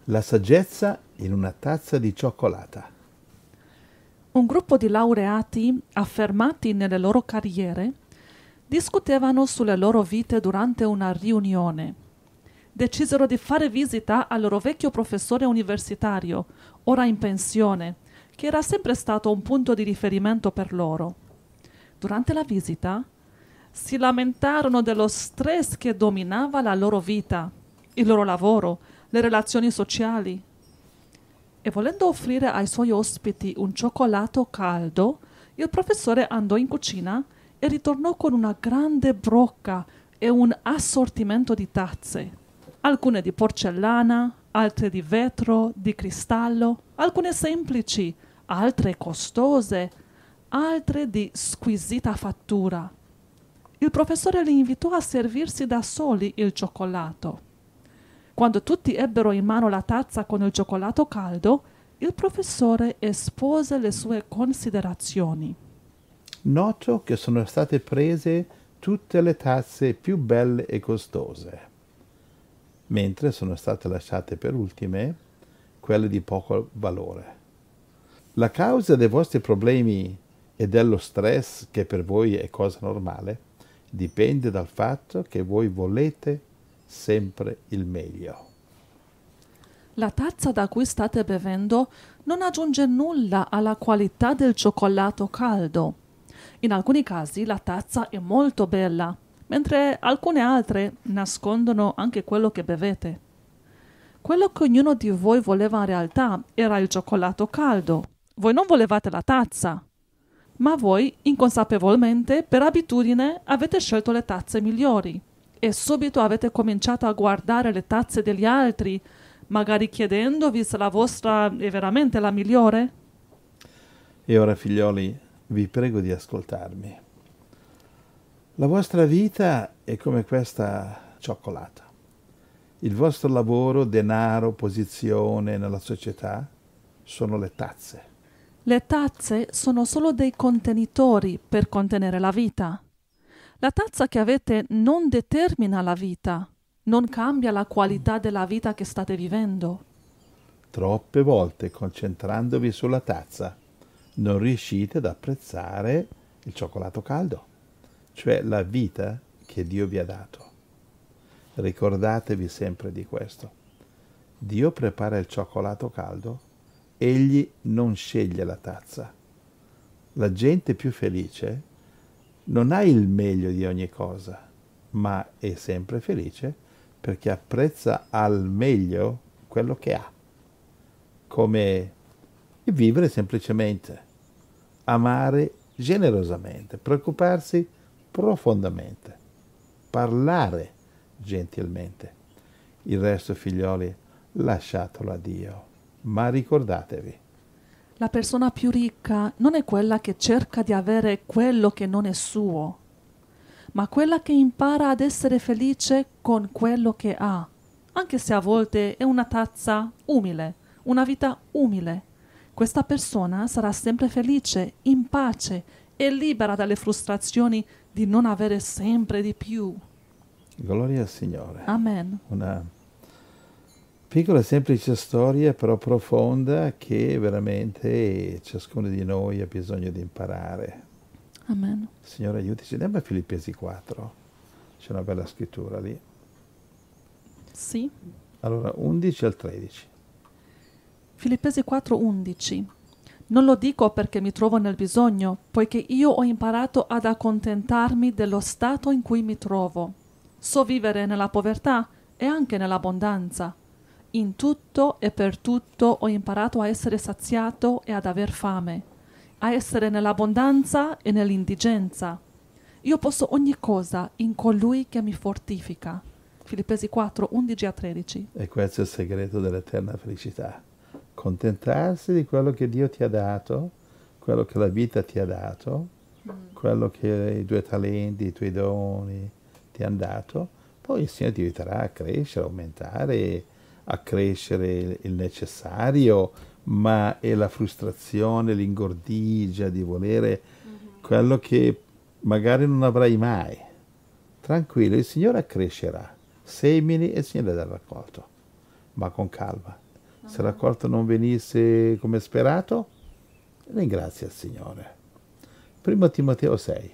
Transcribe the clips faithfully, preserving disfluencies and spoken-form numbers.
La saggezza in una tazza di cioccolata. Un gruppo di laureati affermati nelle loro carriere discutevano sulle loro vite durante una riunione. Decisero di fare visita al loro vecchio professore universitario, ora in pensione, che era sempre stato un punto di riferimento per loro. Durante la visita si lamentarono dello stress che dominava la loro vita, il loro lavoro, le relazioni sociali. E volendo offrire ai suoi ospiti un cioccolato caldo, il professore andò in cucina e ritornò con una grande brocca e un assortimento di tazze, alcune di porcellana, altre di vetro, di cristallo, alcune semplici, altre costose, altre di squisita fattura. Il professore li invitò a servirsi da soli il cioccolato. Quando tutti ebbero in mano la tazza con il cioccolato caldo, il professore espose le sue considerazioni. Noto che sono state prese tutte le tazze più belle e costose, mentre sono state lasciate per ultime quelle di poco valore. La causa dei vostri problemi e dello stress, che per voi è cosa normale, dipende dal fatto che voi volete sempre il meglio. La tazza da cui state bevendo non aggiunge nulla alla qualità del cioccolato caldo. In alcuni casi la tazza è molto bella, mentre alcune altre nascondono anche quello che bevete. Quello che ognuno di voi voleva in realtà era il cioccolato caldo. Voi non volevate la tazza, ma voi inconsapevolmente, per abitudine, avete scelto le tazze migliori e subito avete cominciato a guardare le tazze degli altri, magari chiedendovi se la vostra è veramente la migliore? E ora, figlioli, vi prego di ascoltarmi. La vostra vita è come questa cioccolata. Il vostro lavoro, denaro, posizione nella società sono le tazze. Le tazze sono solo dei contenitori per contenere la vita. La tazza che avete non determina la vita, non cambia la qualità della vita che state vivendo. Troppe volte, concentrandovi sulla tazza, non riuscite ad apprezzare il cioccolato caldo, cioè la vita che Dio vi ha dato. Ricordatevi sempre di questo. Dio prepara il cioccolato caldo, egli non sceglie la tazza. La gente più felice non ha il meglio di ogni cosa, ma è sempre felice perché apprezza al meglio quello che ha. Come vivere semplicemente, amare generosamente, preoccuparsi profondamente, parlare gentilmente. Il resto, figlioli, lasciatelo a Dio. Ma ricordatevi, La persona più ricca non è quella che cerca di avere quello che non è suo, ma quella che impara ad essere felice con quello che ha, anche se a volte è una tazza umile, una vita umile. Questa persona sarà sempre felice, in pace e libera dalle frustrazioni di non avere sempre di più. gloria al Signore. Amen. Una piccola semplice storia, però profonda, che veramente ciascuno di noi ha bisogno di imparare. Amen. Signore, aiutici. Andiamo a Filippesi quattro. C'è una bella scrittura lì. Sì. Allora, undici al tredici. Filippesi quattro undici. Non lo dico perché mi trovo nel bisogno, poiché io ho imparato ad accontentarmi dello stato in cui mi trovo. So vivere nella povertà e anche nell'abbondanza. In tutto e per tutto ho imparato a essere saziato e ad aver fame, a essere nell'abbondanza e nell'indigenza. Io posso ogni cosa in colui che mi fortifica. Filippesi quattro undici a tredici. E questo è il segreto dell'eterna felicità. Contentarsi di quello che Dio ti ha dato, quello che la vita ti ha dato, mm. quello che i tuoi talenti, i tuoi doni ti hanno dato. Poi il Signore ti aiuterà a crescere, a aumentare, a crescere il necessario, ma è la frustrazione, l'ingordigia di volere mm-hmm. quello che magari non avrai mai. Tranquillo, il Signore crescerà. Semini e il Signore dà il raccolto, ma con calma. se il raccolto non venisse come sperato, ringrazia il Signore. Primo Timoteo sei,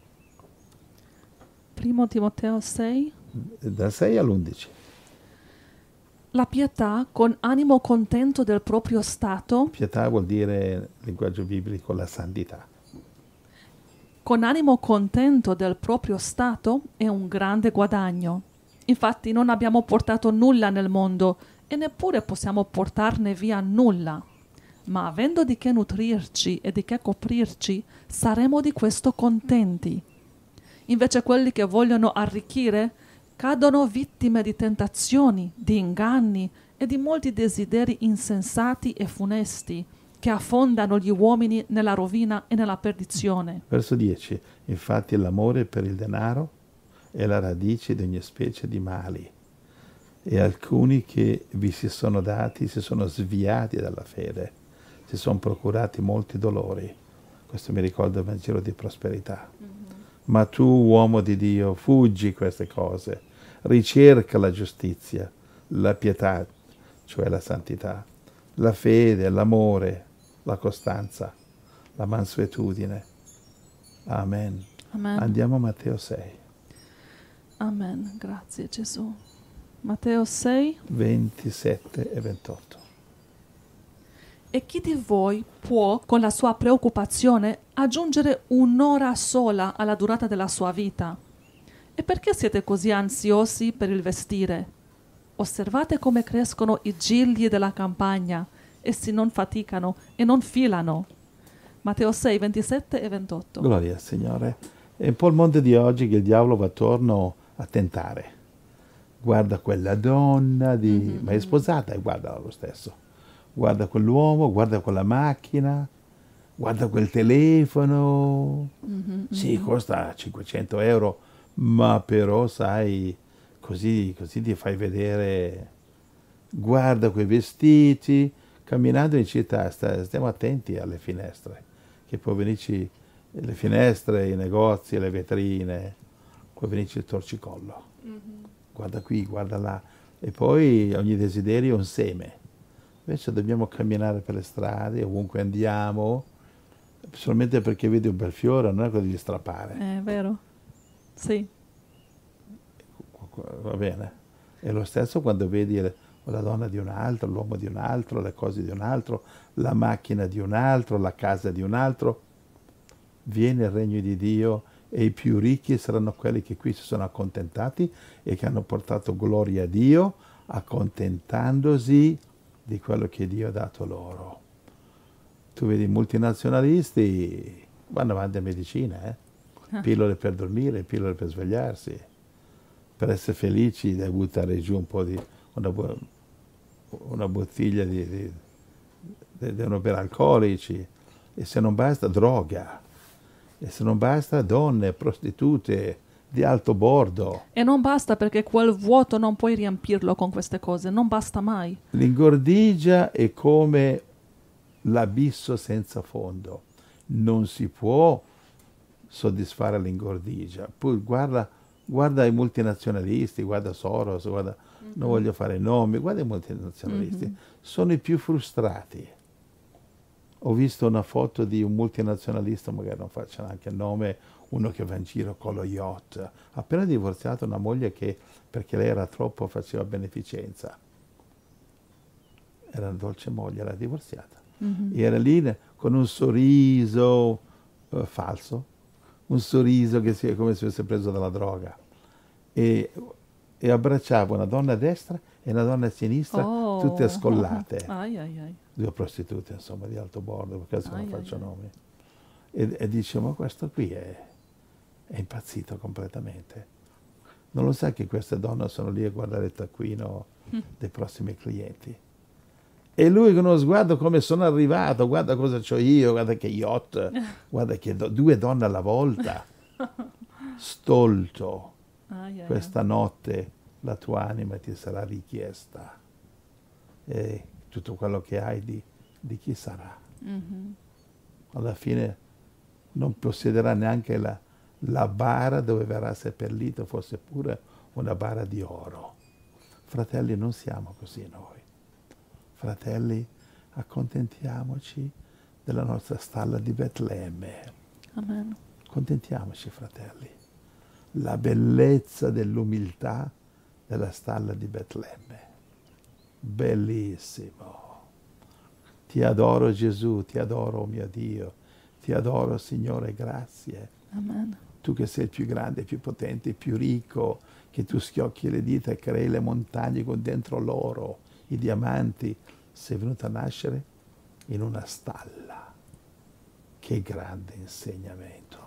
Primo Timoteo sei. dal sei all'undici. La pietà con animo contento del proprio stato, Pietà vuol dire, in linguaggio biblico, la santità. con animo contento del proprio stato è un grande guadagno. Infatti non abbiamo portato nulla nel mondo e neppure possiamo portarne via nulla. Ma avendo di che nutrirci e di che coprirci, saremo di questo contenti. Invece quelli che vogliono arricchire cadono vittime di tentazioni, di inganni e di molti desideri insensati e funesti che affondano gli uomini nella rovina e nella perdizione. Verso dieci. Infatti l'amore per il denaro è la radice di ogni specie di mali. E alcuni che vi si sono dati si sono sviati dalla fede, si sono procurati molti dolori. Questo mi ricorda il Vangelo di prosperità. Mm-hmm. Ma tu, uomo di Dio, fuggi queste cose, ricerca la giustizia, la pietà, cioè la santità, la fede, l'amore, la costanza, la mansuetudine. Amen. Amen. Andiamo a Matteo sei. Amen. Grazie Gesù. Matteo sei. ventisette e ventotto. E chi di voi può, con la sua preoccupazione, aggiungere un'ora sola alla durata della sua vita? E perché siete così ansiosi per il vestire? Osservate come crescono i gigli della campagna, essi non faticano e non filano. Matteo sei, ventisette e ventotto. Gloria al Signore. È un po' il mondo di oggi che il diavolo va attorno a tentare. Guarda quella donna, di... mm-hmm. ma è sposata e guarda lo stesso. Guarda quell'uomo, guarda quella macchina, guarda quel telefono. Mm-hmm. Sì, costa cinquecento euro, ma però sai, così, così ti fai vedere. Guarda quei vestiti. Camminando in città sta, stiamo attenti alle finestre, che può venirci le finestre, i negozi, le vetrine, può venirci il torcicollo. Mm-hmm. Guarda qui, guarda là. E poi ogni desiderio è un seme. Invece dobbiamo camminare per le strade, ovunque andiamo, solamente perché vedi un bel fiore, non è cosa di strappare. È vero, sì. Va bene. E lo stesso quando vedi la donna di un altro, l'uomo di un altro, le cose di un altro, la macchina di un altro, la casa di un altro. Viene il regno di Dio e i più ricchi saranno quelli che qui si sono accontentati e che hanno portato gloria a Dio, accontentandosi di quello che Dio ha dato loro. Tu vedi i multinazionalisti vanno avanti a medicina, eh? Pillole per dormire, pillole per svegliarsi. Per essere felici devi buttare giù un po' di una, bu- una bottiglia di, di, di, devono bere alcolici, e se non basta droga, e se non basta donne, prostitute di alto bordo. E non basta, perché quel vuoto non puoi riempirlo con queste cose, non basta mai. L'ingordigia è come l'abisso senza fondo, non si può soddisfare l'ingordigia. Poi guarda, guarda i multinazionalisti, guarda Soros, guarda, mm-hmm. non voglio fare nomi, guarda i multinazionalisti, mm-hmm. sono i più frustrati. Ho visto una foto di un multinazionalista, magari non faccio neanche il nome, uno che va in giro con lo yacht, appena divorziato una moglie che, perché lei era troppo, faceva beneficenza. Era una dolce moglie, era divorziata. Mm-hmm. Era lì con un sorriso uh, falso, un sorriso che si, come se avesse preso dalla droga. E, e abbracciava una donna a destra e una donna a sinistra, oh. tutte scollate. Ai, ai, ai. Due prostitute, insomma, di alto bordo, perché adesso non faccio ai, nomi. E, e dice, ma questo qui è, è impazzito completamente. Non lo sa che queste donne sono lì a guardare il taccuino mm. dei prossimi clienti. E lui con uno sguardo come sono arrivato, guarda cosa c'ho io, guarda che yacht, guarda che do- due donne alla volta. Stolto. Ai, ai, questa ai. Notte la tua anima ti sarà richiesta. E tutto quello che hai di, di chi sarà. Mm-hmm. Alla fine non possederà neanche la, la bara dove verrà seppellito, fosse pure una bara di oro. Fratelli, non siamo così noi. Fratelli, accontentiamoci della nostra stalla di Betlemme. Amen. Contentiamoci, fratelli. La bellezza dell'umiltà della stalla di Betlemme. Bellissimo. Ti adoro Gesù, ti adoro oh mio Dio, ti adoro Signore, grazie. Amen. Tu che sei il più grande, il più potente, il più ricco, che tu schiocchi le dita e crei le montagne con dentro l'oro, i diamanti, sei venuto a nascere in una stalla. Che grande insegnamento.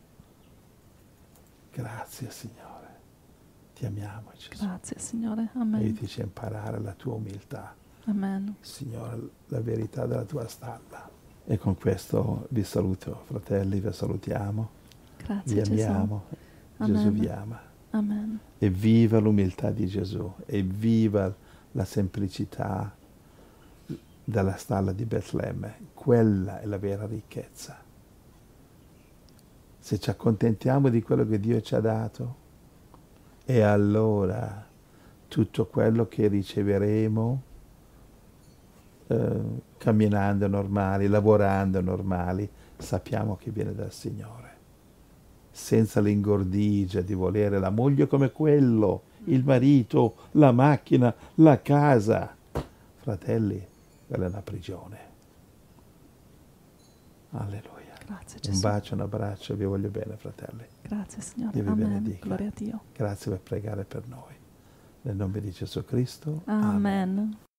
Grazie Signore, ti amiamo Gesù. Grazie, Signore. Amen. Aiutici a imparare la tua umiltà. Amen. Signore, la verità della tua stalla. E con questo vi saluto, fratelli, vi salutiamo, Grazie, vi Gesù. amiamo, Amen. Gesù vi ama. Amen. E viva l'umiltà di Gesù, e viva la semplicità della stalla di Betlemme. Quella è la vera ricchezza. Se ci accontentiamo di quello che Dio ci ha dato, e allora tutto quello che riceveremo eh, camminando normali, lavorando normali, sappiamo che viene dal Signore. Senza l'ingordigia di volere la moglie come quello, il marito, la macchina, la casa. Fratelli, quella è una prigione. Alleluia. Grazie, Un Gesù. bacio, un abbraccio, vi voglio bene, fratelli. Grazie, Signore. Dio vi Amen. benedica. Gloria a Dio. Grazie per pregare per noi. Nel nome di Gesù Cristo. Amen.